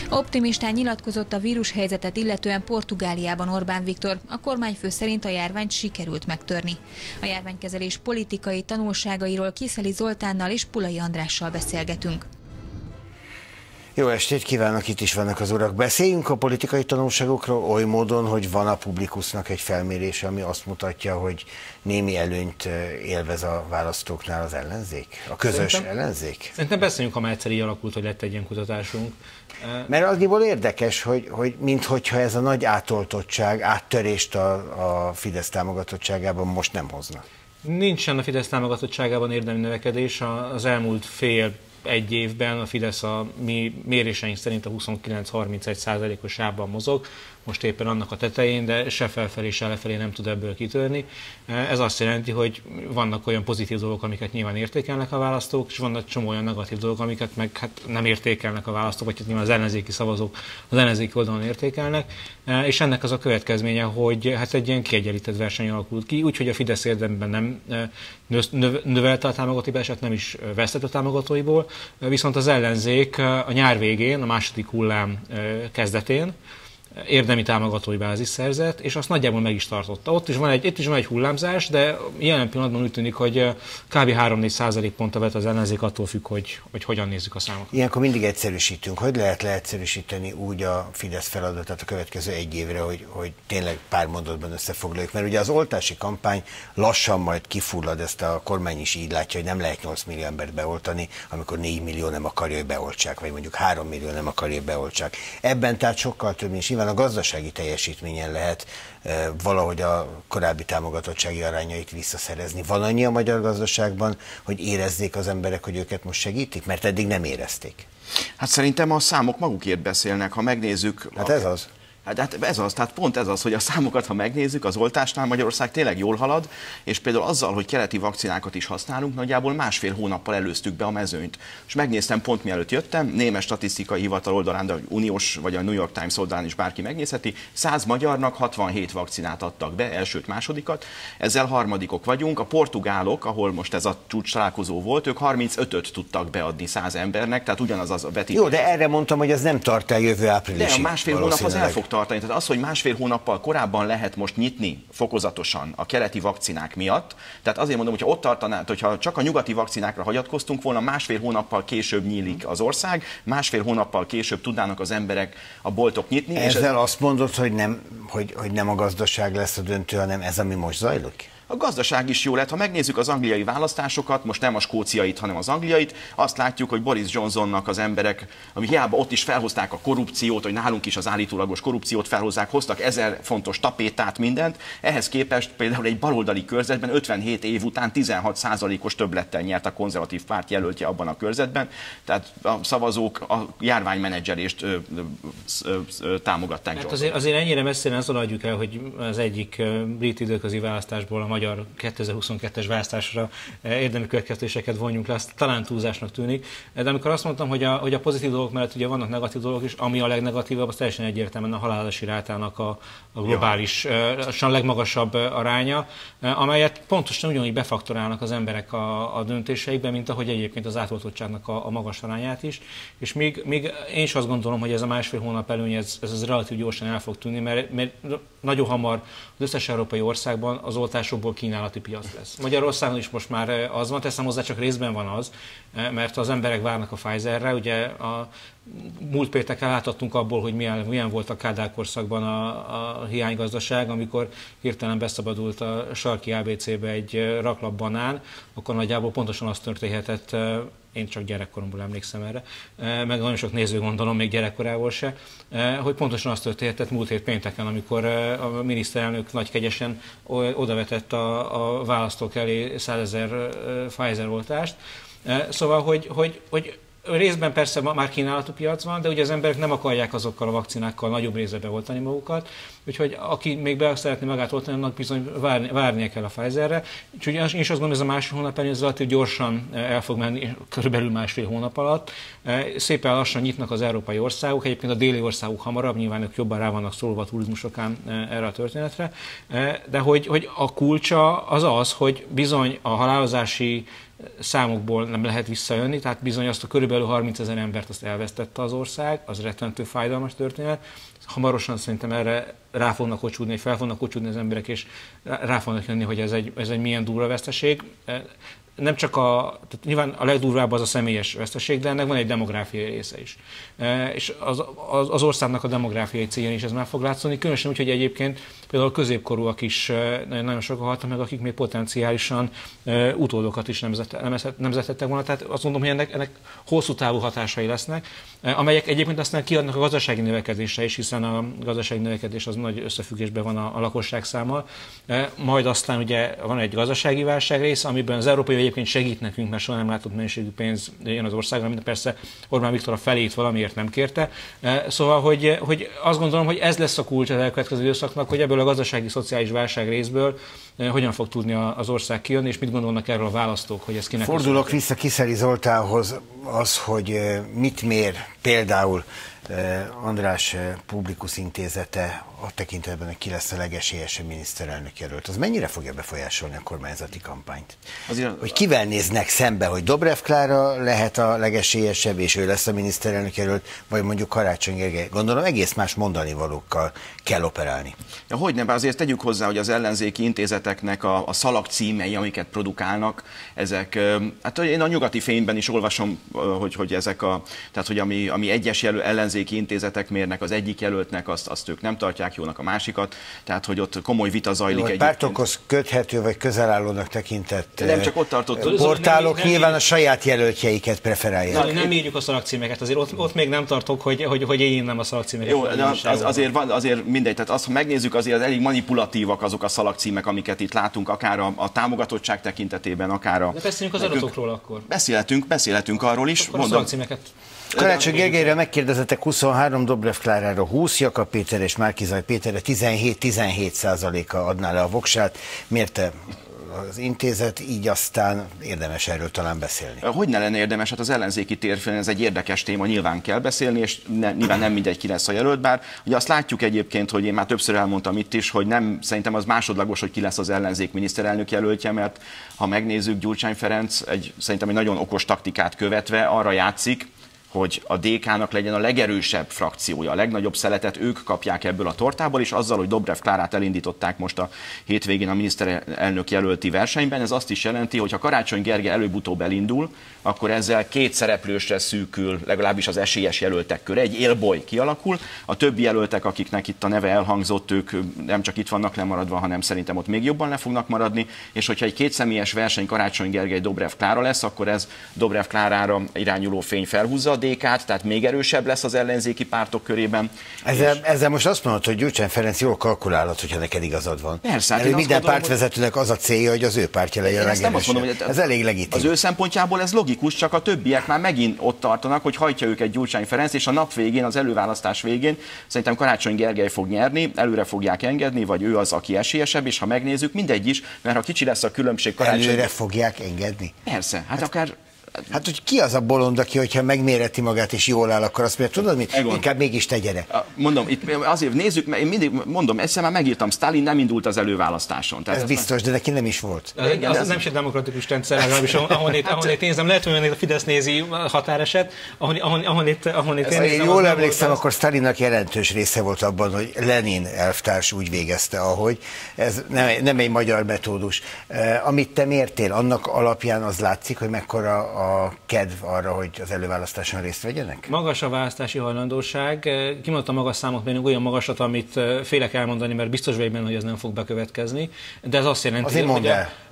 Optimistán nyilatkozott a vírushelyzetet illetően Portugáliában Orbán Viktor. A kormányfő szerint a járványt sikerült megtörni. A járványkezelés politikai tanulságairól Kiszeli Zoltánnal és Pulai Andrással beszélgetünk. Jó estét kívánok, itt is vannak az urak. Beszéljünk a politikai tanulságokról oly módon, hogy van a Publikusnak egy felmérése, ami azt mutatja, hogy némi előnyt élvez a választóknál az ellenzék? A közös ellenzék? Szerintem beszéljünk, ha már egyszer így alakult, hogy lett egy ilyen kutatásunk. Mert annyiból érdekes, hogy minthogyha ez a nagy átoltottság, áttörést a Fidesz támogatottságában most nem hozna. Nincsen a Fidesz támogatottságában érdemi növekedés. Az elmúlt egy évben a Fidesz a mi méréseink szerint a 29-31%-os sávban mozog, most éppen annak a tetején, de se felfelé, se lefelé nem tud ebből kitörni. Ez azt jelenti, hogy vannak olyan pozitív dolgok, amiket nyilván értékelnek a választók, és vannak csomó olyan negatív dolgok, amiket meg hát nem értékelnek a választók, vagy nyilván az ellenzéki szavazók az ellenzéki oldalon értékelnek. És ennek az a következménye, hogy hát egy ilyen kiegyenlített verseny alakult ki, úgyhogy a Fidesz érdemben nem növelte a támogatóibását, nem is vesztett a támogatóiból, viszont az ellenzék a nyár végén, a második hullám kezdetén érdemi támogatói bázis szerzett, és azt nagyjából meg is tartotta. Itt is van egy hullámzás, de jelen pillanatban úgy tűnik, hogy kb. 3-4 % vett az ellenzék, attól függ, hogy hogyan nézzük a számokat. Ilyenkor mindig egyszerűsítünk. Hogy lehet leegyszerűsíteni úgy a Fidesz feladatát a következő egy évre, hogy tényleg pár mondatban összefoglaljuk? Mert ugye az oltási kampány lassan majd kifullad, ezt a kormány is így látja, hogy nem lehet 8 millió embert beoltani, amikor 4 millió nem akarja, hogy beoltsák, vagy mondjuk 3 millió nem akarja, hogy beoltsák. Ebben tehát sokkal több, és nyilván a gazdasági teljesítményen lehet valahogy a korábbi támogatottsági arányait visszaszerezni. Van annyi a magyar gazdaságban, hogy érezzék az emberek, hogy őket most segítik? Mert eddig nem érezték. Hát szerintem a számok magukért beszélnek, ha megnézzük... Hát ez az. Hát ez az, tehát pont ez az, hogy a számokat, ha megnézzük, az oltásnál Magyarország tényleg jól halad, és például azzal, hogy keleti vakcinákat is használunk, nagyjából 1,5 hónappal előztük be a mezőnyt. És megnéztem pont mielőtt jöttem, német statisztikai hivatal oldalán, de uniós vagy a New York Times oldalán is bárki megnézheti, 100 magyarnak 67 vakcinát adtak be, elsőt, másodikat, ezzel harmadikok vagyunk. A portugálok, ahol most ez a csúcs találkozó volt, ők 35-öt tudtak beadni 100 embernek, tehát ugyanaz az a vetítés. Jó, de erre mondtam, hogy ez nem tart el jövő áprilisig. De a 1,5 hónap az el fog tartani. Tehát az, hogy 1,5 hónappal korábban lehet most nyitni fokozatosan a keleti vakcinák miatt, tehát azért mondom, hogyha ott tartaná, hogyha csak a nyugati vakcinákra hagyatkoztunk volna, 1,5 hónappal később nyílik az ország, 1,5 hónappal később tudnának az emberek, a boltok nyitni. Ezzel és azt mondod, hogy nem a gazdaság lesz a döntő, hanem ez, ami most zajlik? A gazdaság is jó lett. Ha megnézzük az angliai választásokat, most nem a skóciait, hanem az angliait, azt látjuk, hogy Boris Johnsonnak az emberek, ami hiába ott is felhozták a korrupciót, hogy nálunk is az állítólagos korrupciót felhozzák, hoztak 1000 fontos tapétát, mindent. Ehhez képest például egy baloldali körzetben 57 év után 16%-os többlettel nyert a konzervatív párt jelöltje abban a körzetben. Tehát a szavazók a járványmenedzselést támogatták. Hát azért ennyire messzire ne szaladjuk el, hogy az egyik brit időközi választásból a magyar 2022-es választásra érdemi következtetéseket vonjunk le, azt talán túlzásnak tűnik. De amikor azt mondtam, hogy a pozitív dolgok mellett ugye vannak negatív dolgok is, ami a legnegatívabb, az teljesen egyértelműen a halálozási rátának a globálisan legmagasabb aránya, amelyet pontosan ugyanúgy befaktorálnak az emberek a döntéseikben, mint ahogy egyébként az átoltottságnak a magas arányát is. És még én is azt gondolom, hogy ez a 1,5 hónap előny, ez relatív gyorsan el fog tűnni, mert nagyon hamar az összes európai országban az oltásokból kínálati piac lesz. Magyarországon is most már az van, teszem hozzá, csak részben van az, mert az emberek várnak a Pfizerre. Ugye a múlt pénteken láthattunk abból, hogy milyen volt a Kádár korszakban a hiánygazdaság, amikor hirtelen beszabadult a sarki ABC-be egy raklap banán, akkor nagyjából pontosan azt történhetett, én csak gyerekkoromból emlékszem erre, meg nagyon sok néző gondolom még gyerekkorából se, hogy pontosan azt történhetett múlt hét pénteken, amikor a miniszterelnök nagykegyesen odavetett a választók elé 100 000 Pfizer oltást. Szóval, hogy részben persze már kínálatú piac van, de ugye az emberek nem akarják azokkal a vakcinákkal nagyobb részre beoltani magukat, úgyhogy aki még be szeretné magát oltani, annak bizony várnia kell a Pfizerre. Úgyhogy én is azt gondolom, ez a 1,5 hónap előtt relatív gyorsan el fog menni, körülbelül 1,5 hónap alatt. Szépen lassan nyitnak az európai országok, egyébként a déli országok hamarabb, nyilván ők jobban rá vannak szólva a turizmusokán erre a történetre, de hogy a kulcsa az az, hogy bizony a halálozási számokból nem lehet visszajönni, tehát bizony azt a körülbelül 30 000 embert azt elvesztette az ország, az rettentő fájdalmas történet. Hamarosan szerintem erre rá fognak kocsúdni, fel fognak kocsúdni az emberek, és rá fognak jönni, hogy ez egy milyen durva veszteség. Nem csak tehát nyilván a legdurvább az a személyes veszteség, de ennek van egy demográfiai része is. És az országnak a demográfiai célja is ez már fog látszani, különösen úgy, hogy egyébként például a középkorúak is nagyon sokan haltak meg, akik még potenciálisan utódokat is nemzethettek volna. Tehát azt mondom, hogy ennek hosszú távú hatásai lesznek, amelyek egyébként aztán kiadnak a gazdasági növekedésre is, hiszen a gazdasági növekedés az nagy összefüggésben van a lakosság számmal. Majd aztán ugye van egy gazdasági válság rész, amiben az európai egyébként segít nekünk, mert soha nem látott mennyiségű pénz jön az országra, mint persze Orbán Viktor a felét valamiért nem kérte. Szóval, hogy azt gondolom, hogy ez lesz a kulcs az elkövetkező időszaknak, hogy ebből a gazdasági, szociális válság részből hogyan fog tudni az ország kijönni, és mit gondolnak erről a választók, hogy ez kinek. Fordulok vissza Kiszeli Zoltánhoz, az, hogy mit mér például András Publikus Intézete a tekintetben, hogy ki lesz a legesélyesebb miniszterelnök jelölt. Az mennyire fogja befolyásolni a kormányzati kampányt? Hogy kivel néznek szembe, hogy Dobrev Klára lehet a legesélyesebb, és ő lesz a miniszterelnök jelölt, vagy mondjuk Karácsony Gergely. Gondolom egész más mondani valókkal kell operálni. Ja, hogyne, bár azért tegyük hozzá, hogy az ellenzéki intézeteknek a szalagcímei, amiket produkálnak, ezek, hát én a Nyugati Fényben is olvasom, hogy ezek tehát hogy ami egyes ellenzéki intézetek mérnek, az egyik jelöltnek, azt ők nem tartják jónak, a másikat, tehát hogy ott komoly vita zajlik egyébként. Pártokhoz köthető vagy közelállónak tekintett nem csak ott tartott, portálok nyilván a saját jelöltjeiket preferálják. Nem írjuk a szalagcímeket, azért ott még nem tartok, hogy én nem a szalagcímeket. Jó, azért mindegy, tehát azt, ha megnézzük, azért elég manipulatívak azok a szalagcímek, amiket itt látunk, akár a támogatottság tekintetében, akár a... De beszéljünk az adatokról akkor. Beszélhetünk arról is. Akkor a szalagcímeket. Karácsony Gergelyre megkérdezettek 23, Dobrev Klárára 20, Jakab Péter és Márki-Zay Péterre 17% adná le a voksát. Mérte az intézet, így aztán érdemes erről talán beszélni. Hogy ne lenne érdemes? Hát az ellenzéki térfélen ez egy érdekes téma, nyilván kell beszélni, és nyilván nem mindegy, ki lesz a jelölt, bár ugye azt látjuk egyébként, hogy én már többször elmondtam itt is, hogy szerintem az másodlagos, hogy ki lesz az ellenzék miniszterelnök jelöltje, mert ha megnézzük, Gyurcsány Ferenc szerintem egy nagyon okos taktikát követve arra játszik, hogy a DK-nak legyen a legerősebb frakciója, a legnagyobb szeletet ők kapják ebből a tortából, és azzal, hogy Dobrev Klárát elindították most a hétvégén a miniszterelnök jelölti versenyben, ez azt is jelenti, hogy ha Karácsony Gergely előbb-utóbb elindul, akkor ezzel két szereplősre szűkül, legalábbis az esélyes jelöltek köre, egy élboly kialakul, a többi jelöltek, akiknek itt a neve elhangzott, ők nem csak itt vannak lemaradva, hanem szerintem ott még jobban le fognak maradni, és hogyha egy kétszemélyes verseny Karácsony Gergely Dobrev Klára lesz, akkor ez Dobrev Klárára irányuló fény felhúzza a DK-t, tehát még erősebb lesz az ellenzéki pártok körében. Ezzel most azt mondod, hogy Gyurcsány Ferenc jól kalkulálhat, hogyha neked igazad van. Persze, hát minden pártvezetőnek az a célja, hogy az ő pártja legyen a legerősebb. Ez elég legitim. Az ő szempontjából ez logikus, csak a többiek már megint ott tartanak, hogy hajtja őket Gyurcsány Ferenc, és a nap végén, az előválasztás végén szerintem Karácsony Gergely fog nyerni, előre fogják engedni, vagy ő az, aki esélyesebb, és ha megnézzük, mindegy is, mert ha kicsi lesz a különbség Karácsony... Előre fogják engedni? Persze, hát akár... Hát, hogy ki az a bolond, aki, hogyha megméreti magát és jól áll, akkor azt mondja, tudod mit? Inkább mégis te gyere. Mondom, itt azért nézzük, én mindig mondom, egyszer már megírtam, Sztálin nem indult az előválasztáson. Tehát ez biztos, de neki nem is volt. Az nem is egy demokratikus rendszer, legalábbis ahonnét nézem. Lehet, hogy a Fidesz nézi határeset, ahonnét én nézem. Jól emlékszem, akkor Sztálinnak jelentős része volt abban, hogy Lenin elvtárs úgy végezte, ahogy. Ez nem egy magyar metódus. Amit te mértél, annak alapján az látszik, hogy mekkora a kedv arra, hogy az előválasztáson részt vegyenek? Magas a választási hajlandóság. Kimondtam magas számot, még olyan magasat, amit félek elmondani, mert biztos vagyok benne, hogy ez nem fog bekövetkezni. De ez azt jelenti, hogy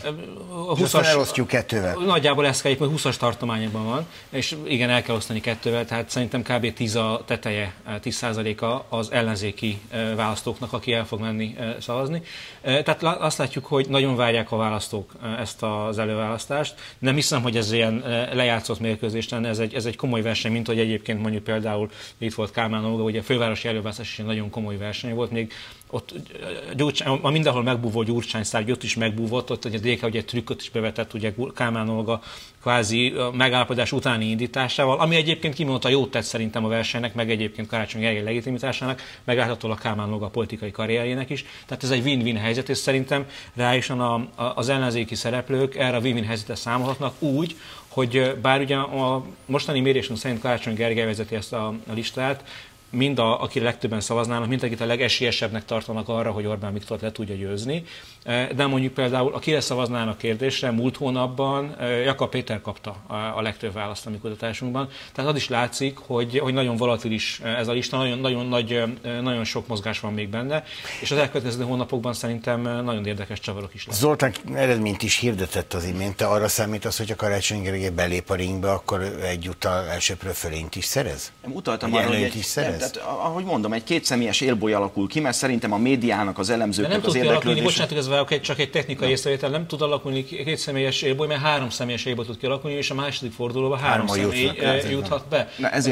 a 20-as elosztjuk kettővel. Nagyjából ez kell, hogy 20-as tartományban van, és igen, el kell osztani kettővel, tehát szerintem kb. 10 a teteje, 10%-a az ellenzéki választóknak, aki el fog menni szavazni. Tehát azt látjuk, hogy nagyon várják a választók ezt az előválasztást. Nem hiszem, hogy ez ilyen lejátszott mérkőzés lenne, ez egy komoly verseny, mint hogy egyébként mondjuk például itt volt Kálmán Olga, ugye a fővárosi előválasztás is egy nagyon komoly verseny volt, még ott mindenhol megbúvó Gyurcsány-szár, ott is megbúvott, ott ugye a DK egy trükköt is bevetett, ugye Kálmán Olga kvázi megállapodás utáni indításával, ami egyébként kimondta jót tett szerintem a versenynek, meg egyébként Karácsony Gergely legitimitásának, meg láthatólag Kálmán Olga politikai karrierjének is. Tehát ez egy win-win helyzet, és szerintem reálisan az ellenzéki szereplők erre a win-win helyzetre számolhatnak úgy, hogy bár ugye a mostani mérésünk szerint Karácsony Gergely vezeti ezt a listát, mind akire legtöbben szavaznának, mind akit a legesélyesebbnek tartanak arra, hogy Orbán Viktort le tudja győzni. De mondjuk például, akire szavaznának kérdésre, múlt hónapban Jakab Péter kapta a legtöbb választ a mi kutatásunkban. Tehát az is látszik, hogy nagyon volatilis ez a lista, nagyon sok mozgás van még benne, és az elkövetkező hónapokban szerintem nagyon érdekes csavarok is lesznek. Zoltán eredményt is hirdetett az imént, te arra számítasz, hogy a Karácsony Gergely belép a ringbe, akkor egyúttal elsőprő fölényt is szerez? Utaltam arra, hogy tehát, ahogy mondom, egy kétszemélyes élboly alakul ki, mert szerintem a médiának, az elemzőknek az érdeklődése... Csak egy technikai észrevétel, nem tud alakulni kétszemélyes élboly, mert 3 személyes élboly tud kialakulni, és a második fordulóban 3 személy juthat be.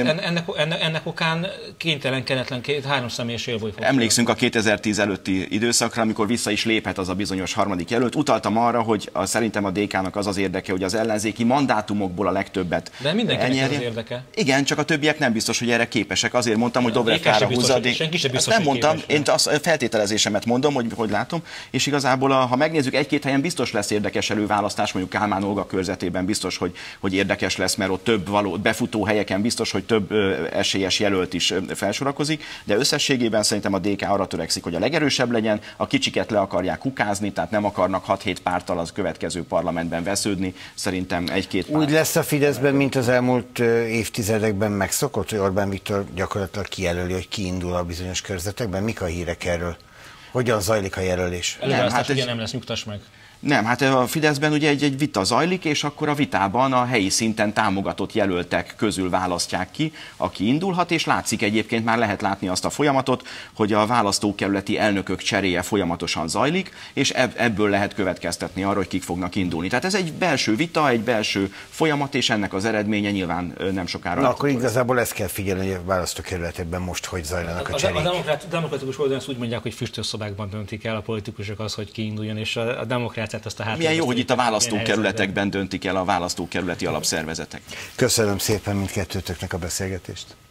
Ennek okán kénytelen 3 személyes élboly fog. Emlékszünk a 2010 előtti időszakra, amikor vissza is léphet az a bizonyos harmadik jelölt. Utaltam arra, hogy szerintem a DK-nak az érdeke, hogy az ellenzéki mandátumokból a legtöbbet. De mindenkinek ez az érdeke. Igen, csak a többiek nem biztos, hogy erre képesek. Azért mondtam, hogy Dobrev Klára húzza. Nem mondtam, én a feltételezésemet mondom, hogy látom, és igazából ha megnézzük, egy-két helyen biztos lesz érdekes előválasztás, mondjuk Kálmán Olga körzetében biztos, hogy érdekes lesz, mert ott több befutó helyeken biztos, hogy több esélyes jelölt is felsorakozik, de összességében szerintem a DK arra törekszik, hogy a legerősebb legyen, a kicsiket le akarják kukázni, tehát nem akarnak 6-7 párttal az következő parlamentben vesződni, szerintem egy-két párt. Úgy lesz a Fideszben, mint az elmúlt évtizedekben megszokott, hogy Orbán Viktor gyakorlatilag kijelöli, hogy ki indul a bizonyos körzetekben? Mik a hírek erről? Hogyan zajlik a jelölés? Nem lesz, nyugtass meg. Nem, hát a Fideszben ugye egy vita zajlik, és akkor a vitában a helyi szinten támogatott jelöltek közül választják ki, aki indulhat, és látszik egyébként, már lehet látni azt a folyamatot, hogy a választókerületi elnökök cseréje folyamatosan zajlik, és ebből lehet következtetni arra, hogy kik fognak indulni. Tehát ez egy belső vita, egy belső folyamat, és ennek az eredménye nyilván nem sokára. Na, akkor igazából ezt kell figyelni, hogy a választókerületekben most hogy zajlanak a cserék. A demokratikus oldalon úgy mondják, hogy füstölszobákban döntik el a politikusok az, hogy ki induljon, és a demokrácia. Milyen jó, hogy itt a választókerületekben döntik el a választókerületi alapszervezetek. Köszönöm szépen mindkettőtöknek a beszélgetést.